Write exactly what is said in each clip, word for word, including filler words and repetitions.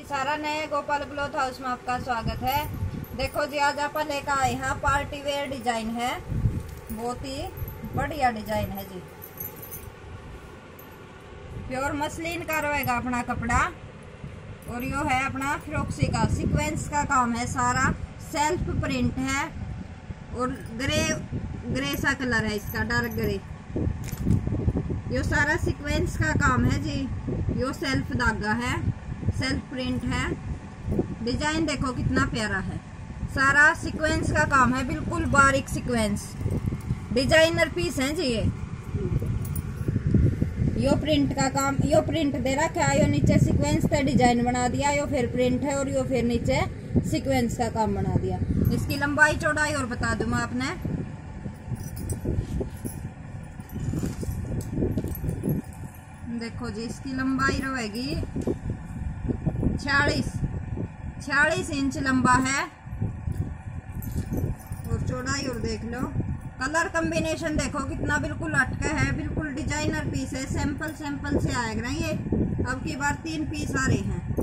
सारा नए Gopal cloth house में आपका स्वागत है। देखो जी, आज आप लेकर आए हैं पार्टी वेयर डिजाइन है, बहुत ही बढ़िया डिजाइन है जी। प्योर मसलिन का रहेगा अपना कपड़ा और यो है अपना फ्रॉक्सी का सीक्वेंस का काम है, सारा सेल्फ प्रिंट है और ग्रे ग्रे सा कलर है इसका, डार्क ग्रे। यो सारा सीक्वेंस का काम है जी। यो सेल्फ धागा है, सेल्फ प्रिंट है। डिजाइन देखो कितना प्यारा है, सारा सीक्वेंस का काम है, बिल्कुल बारीक सीक्वेंस। डिजाइनर पीस है जी ये। यो प्रिंट का काम, यो प्रिंट दे रखा है, यो नीचे सीक्वेंस से डिजाइन बना दिया, यो फिर प्रिंट है और यो फिर नीचे सीक्वेंस का काम बना दिया। इसकी लंबाई चौड़ाई और बता दूं मैं आपने। देखो जी, इसकी लंबाई रहेगी छियालीस छियालीस इंच लंबा है और चौड़ाई और देख लो। कलर कॉम्बिनेशन देखो कितना बिल्कुल अटका है, बिल्कुल डिजाइनर पीस है। सैंपल सैंपल से आएगा ना ये, अब की बार तीन पीस आ रहे हैं।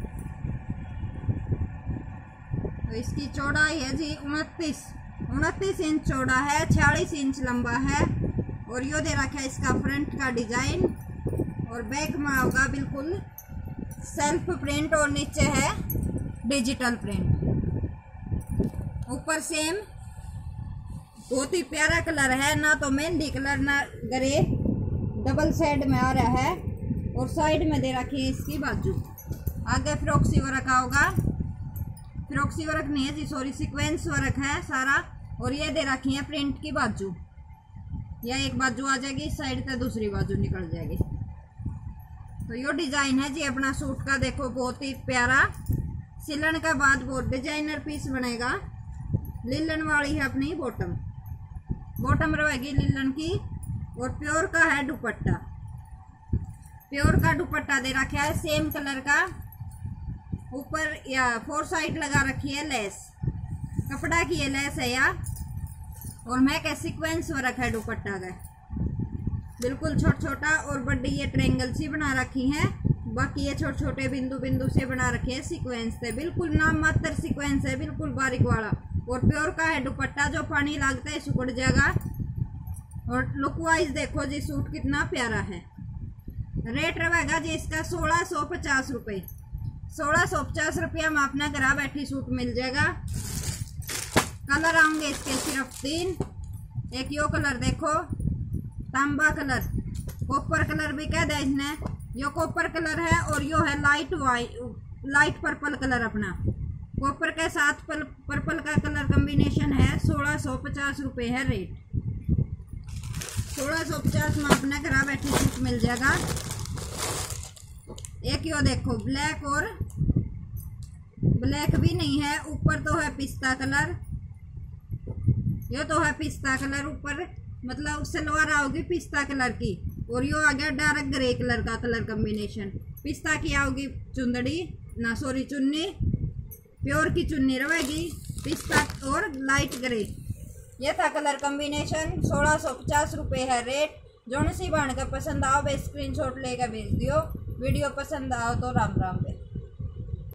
तो इसकी चौड़ाई है जी उनतीस उनतीस इंच चौड़ा है, छियालीस इंच लंबा है और यो दे रखा है इसका फ्रंट का डिजाइन और बैक में होगा बिल्कुल सेल्फ प्रिंट और नीचे है डिजिटल प्रिंट। ऊपर सेम बहुत ही प्यारा कलर है, ना तो मेहंदी कलर ना ग्रे, डबल साइड में आ रहा है और साइड में दे रखी है इसकी बाजू। आगे फ्रॉक्सी वर्क होगा, फ्रॉक्सी वर्क नहीं है जी, सॉरी सीक्वेंस वर्क है सारा। और ये दे रखी है प्रिंट की बाजू, या एक बाजू आ जाएगी इस साइड से, दूसरी बाजू निकल जाएगी। तो यो डिजाइन है जी अपना सूट का। देखो बहुत ही प्यारा, सिलन के बाद बहुत डिजाइनर पीस बनेगा। लिलन वाली है अपनी बॉटम, बॉटम रहेगी लिलन की और प्योर का है दुपट्टा। प्योर का दुपट्टा दे रखा है सेम कलर का, ऊपर या फोर साइड लगा रखी है लेस, कपड़ा की ये लेस है या, और मैं क्या सीक्वेंस वर्क है दुपट्टा का, बिल्कुल छोटा छोटा और बड़ी ये ट्रायंगल सी बना रखी है। बाकी ये छोटे छोटे बिंदु बिंदु से बना रखे हैं सीक्वेंस से, बिल्कुल नाम मात्र सीक्वेंस है, बिल्कुल बारीक वाला। और प्योर का है दुपट्टा, जो पानी लगता है सुखड़ जाएगा। और लुक वाइज देखो जी सूट कितना प्यारा है। रेट रहेगा जी इसका सोलह सौ पचास रुपये सोलह सौ पचास रुपया में अपना घर बैठी सूट मिल जाएगा। कलर आएंगे इसके सिर्फ तीन। एक यो कलर देखो, तांबा कलर, कॉपर कलर भी कह दे इसने, यो कॉपर कलर है और यो है light white light purple colour. अपना कॉपर के साथ पल, पर्पल का कलर कॉम्बिनेशन है। सोलह सौ पचास रुपये है रेट। सोलह सौ पचास में अपने घर बैठी सूट मिल जाएगा। एक यो देखो ब्लैक, और ब्लैक भी नहीं है, ऊपर तो है पिस्ता कलर, यो तो है पिस्ता कलर ऊपर, मतलब सलवार आओगी पिस्ता कलर की और यो आ गया डार्क ग्रे कलर का कलर कॉम्बिनेशन। पिस्ता की आओगी चुंदड़ी ना सॉरी चुन्नी, प्योर की चुन्नी रहेगी, पिस्ता और लाइट ग्रे। ये था कलर कॉम्बिनेशन। सोलह सौ पचास रुपये है रेट। जो सी बाण का पसंद आओ बे स्क्रीन शॉट लेकर भेज दियो। वीडियो पसंद आओ तो राम राम बे।